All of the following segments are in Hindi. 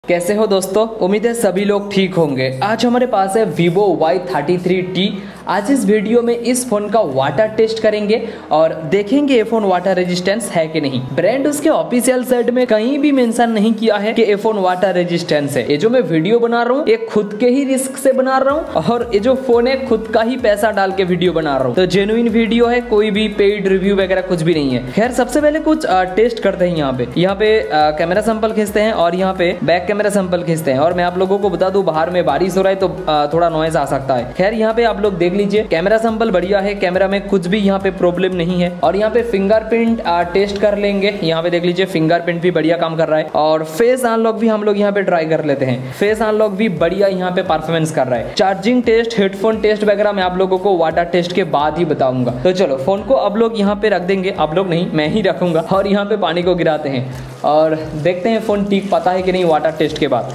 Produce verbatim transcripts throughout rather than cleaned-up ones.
कैसे हो दोस्तों, उम्मीद है सभी लोग ठीक होंगे। आज हमारे पास है Vivo Y thirty three T. आज इस वीडियो में इस फोन का वाटर टेस्ट करेंगे और देखेंगे ये फोन वाटर रेजिस्टेंस है कि नहीं। ब्रांड उसके ऑफिशियल साइट में कहीं भी मेंशन नहीं किया है कि ये फोन वाटर रेजिस्टेंस है। ये जो मैं वीडियो बना रहा हूँ ये खुद के ही रिस्क से बना रहा हूँ और ये जो फोन है खुद का ही पैसा डाल के वीडियो बना रहा हूँ, तो जेन्युइन वीडियो है, कोई भी पेड रिव्यू वगैरह कुछ भी नहीं है। खैर सबसे पहले कुछ आ, टेस्ट करते हैं। यहाँ पे यहाँ पे कैमरा सैंपल खींचते हैं और यहाँ पे बैक कैमरा सैंपल खींचते हैं। और मैं आप लोगों को बता दूं बाहर में बारिश हो रहा है तो आ, थोड़ा नॉइज आ सकता है। खैर यहाँ पे आप लोग देख लीजिए, कैमरा सैंपल बढ़िया है, कैमरा में कुछ भी यहाँ पे प्रॉब्लम नहीं है। और यहाँ पे फिंगरप्रिंट टेस्ट कर लेंगे। यहाँ पे देख लीजिए फिंगरप्रिंट भी बढ़िया काम कर रहा है और फेस अनलॉक भी हम लोग यहाँ पे ट्राई कर लेते हैं। फेस अनलॉक भी बढ़िया यहाँ पे परफॉर्मेंस कर रहा है। चार्जिंग टेस्ट, हेडफोन टेस्ट वगैरह मैं आप लोगों को वाटर टेस्ट के बाद ही बताऊंगा। तो चलो फोन को अब लोग यहाँ पे रख देंगे, आप लोग नहीं मैं ही रखूंगा, और यहाँ पे पानी को गिराते हैं और देखते हैं फोन ठीक पाता है कि नहीं वाटर टेस्ट के बाद।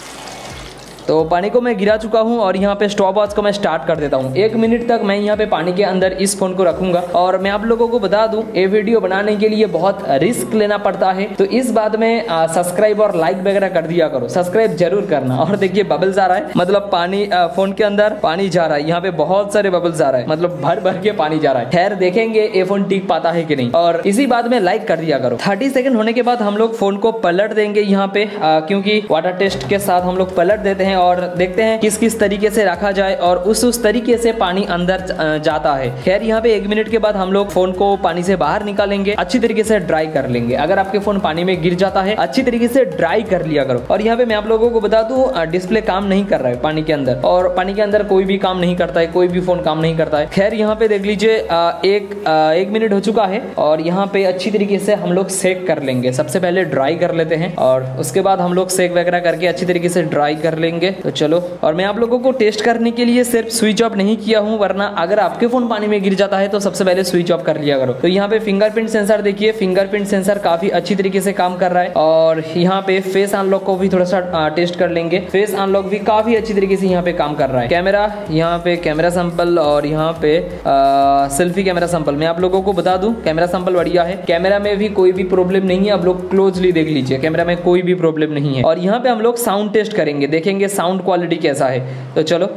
तो पानी को मैं गिरा चुका हूं और यहाँ पे स्टॉप वॉच को मैं स्टार्ट कर देता हूं। एक मिनट तक मैं यहाँ पे पानी के अंदर इस फोन को रखूंगा। और मैं आप लोगों को बता दूं ये वीडियो बनाने के लिए बहुत रिस्क लेना पड़ता है, तो इस बात में सब्सक्राइब और लाइक वगैरह कर दिया करो, सब्सक्राइब जरूर करना। और देखिए बबल्स आ रहा है, मतलब पानी आ, फोन के अंदर पानी जा रहा है। यहाँ पे बहुत सारे बबल्स आ रहा है, मतलब भर भर के पानी जा रहा है। खैर देखेंगे ये फोन टिक पाता है कि नहीं। और इसी बात में लाइक कर दिया करो। थर्टी सेकेंड होने के बाद हम लोग फोन को पलट देंगे यहाँ पे, आ, क्योंकि वाटर टेस्ट के साथ हम लोग पलट देते हैं और देखते हैं किस किस तरीके से रखा जाए और उस उस तरीके से पानी अंदर जाता है। खैर यहाँ पे एक मिनट के बाद हम लोग फोन को पानी से बाहर निकालेंगे, अच्छी तरीके से ड्राई कर लेंगे। अगर आपके फोन पानी में गिर जाता है अच्छी तरीके से ड्राई कर लिया करो। और यहाँ पे मैं आप लोगों को बता दूं डिस्प्ले काम नहीं कर रहा है पानी के अंदर, और पानी के अंदर कोई भी काम नहीं करता है, कोई भी फोन काम नहीं करता है। खैर यहाँ पे देख लीजिए एक आ, एक मिनट हो चुका है और यहाँ पे अच्छी तरीके से हम लोग सेक कर लेंगे। सबसे पहले ड्राई कर लेते हैं और उसके बाद हम लोग सेक वगैरह करके अच्छी तरीके से ड्राई कर लेंगे। तो चलो, और मैं आप लोगों को टेस्ट करने के लिए सिर्फ स्विच ऑफ नहीं किया हूं, वरना अगर आपके फोन पानी में गिर जाता है तो सबसे पहले स्विच ऑफ कर लिया करो। तो यहाँ पे फिंगरप्रिंट सेंसर देखिए, फिंगरप्रिंट सेंसर काफी अच्छी तरीके से काम कर रहा है। और यहाँ पे फेस अनलॉक को भी थोड़ा सा टेस्ट कर लेंगे। फेस अनलॉक भी काफी अच्छी तरीके से यहाँ पे काम कर रहा है। कैमरा, यहाँ पे कैमरा सैंपल और यहाँ पे सेल्फी कैमरा सैंपल मैं आप लोगों को बता दूं कैमरा सैंपल बढ़िया है, कैमरा में भी कोई भी प्रॉब्लम नहीं है। आप लोग क्लोजली देख लीजिए, कैमरा में कोई भी प्रॉब्लम नहीं है। और यहाँ पे हम लोग साउंड टेस्ट करेंगे, देखेंगे साउंड क्वालिटी कैसा है। तो चलो,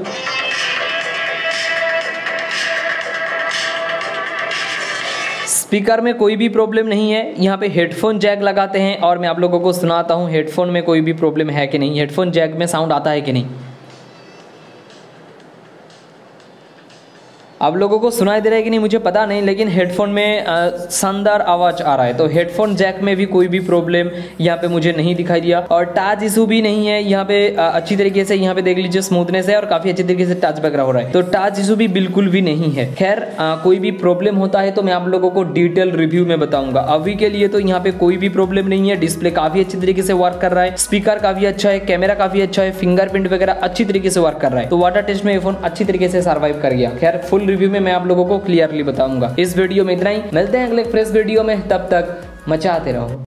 स्पीकर में कोई भी प्रॉब्लम नहीं है। यहाँ पे हेडफोन जैक लगाते हैं और मैं आप लोगों को सुनाता हूँ हेडफोन में कोई भी प्रॉब्लम है कि नहीं, हेडफोन जैक में साउंड आता है कि नहीं। आप लोगों को सुनाई दे रहा है कि नहीं मुझे पता नहीं, लेकिन हेडफोन में शानदार आवाज़ आ रहा है। तो हेडफोन जैक में भी कोई भी प्रॉब्लम यहाँ पे मुझे नहीं दिखाई दिया और टच इशू भी नहीं है। यहाँ पे आ, अच्छी तरीके से यहाँ पे देख लीजिए स्मूथनेस है और काफ़ी अच्छी तरीके से टच वगैरह हो रहा है, तो टच इशू भी बिल्कुल भी नहीं है। खैर कोई भी प्रॉब्लम होता है तो मैं आप लोगों को डिटेल रिव्यू में बताऊंगा। अभी के लिए तो यहाँ पे कोई भी प्रॉब्लम नहीं है। डिस्प्ले काफ़ी अच्छी तरीके से वर्क कर रहा है, स्पीकर काफ़ी अच्छा है, कैमरा काफ़ी अच्छा है, फिंगरप्रिंट वगैरह अच्छी तरीके से वर्क कर रहा है। तो वाटर टेस्ट में ये फोन अच्छी तरीके से सर्वाइव कर गया। खैर फुल रिव्यू में मैं आप लोगों को क्लियरली बताऊंगा। इस वीडियो में इतना ही, मिलते हैं अगले फ्रेश वीडियो में, तब तक मचाते रहो।